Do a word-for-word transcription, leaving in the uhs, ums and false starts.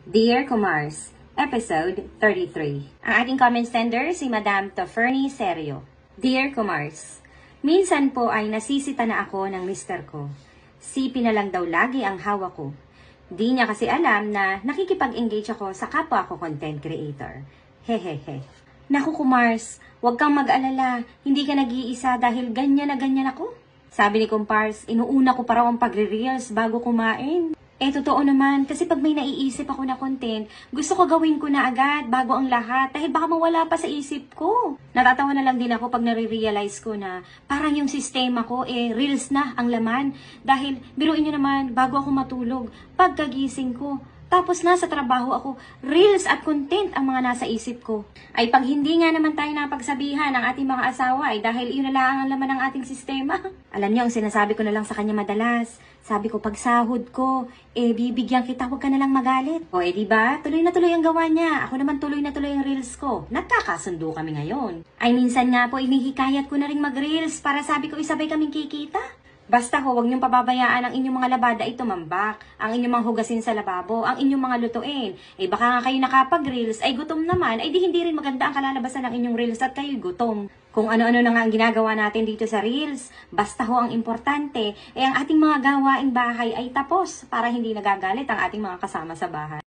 Dear Kumars, Episode thirty-three. Ang ating comment sender si Madam Toferny Serio. Dear Kumars, minsan po ay nasisita na ako ng mister ko. Sipi na lang daw lagi ang hawak ko. Di niya kasi alam na nakikipag-engage ako sa kapwa ko content creator. Hehehe. Naku Kumars, huwag kang mag-alala. Hindi ka nag-iisa dahil ganyan na ganyan ako. Sabi ni Kumpars, inuuna ko pa raw ang pagre-reels bago kumain. Eh, totoo naman, kasi pag may naiisip ako na content, gusto ko gawin ko na agad bago ang lahat dahil baka mawala pa sa isip ko. Natatawa na lang din ako pag nare-realize ko na parang yung sistema ko, eh, reels na ang laman. Dahil, biruin nyo naman, bago ako matulog, pagkagising ko, tapos nasa trabaho ako, reels at content ang mga nasa isip ko. Ay pag hindi nga naman tayo napagsabihan ng ating mga asawa ay dahil iyon na lang ang laman ng ating sistema. Alam niyo, ang sinasabi ko na lang sa kanya madalas, sabi ko pag sahod ko, eh bibigyan kita, huwag ka na lang magalit. O eh diba, tuloy na tuloy ang gawa niya. Ako naman tuloy na tuloy ang reels ko. Nagkakasundo kami ngayon. Ay minsan nga po, inihikayat ko na rin mag-reels para sabi ko isabay kaming kikita. Basta ho, huwag niyong pababayaan ang inyong mga labada ay tumambak, ang inyong mga hugasin sa lababo, ang inyong mga lutuin. Eh baka nga kayo nakapag-reels, ay gutom naman, ay di hindi rin maganda ang kalalabasan ng inyong reels at kayo'y gutom. Kung ano-ano na nga ang ginagawa natin dito sa reels, basta ho ang importante, eh ang ating mga gawaing bahay ay tapos para hindi nagagalit ang ating mga kasama sa bahay.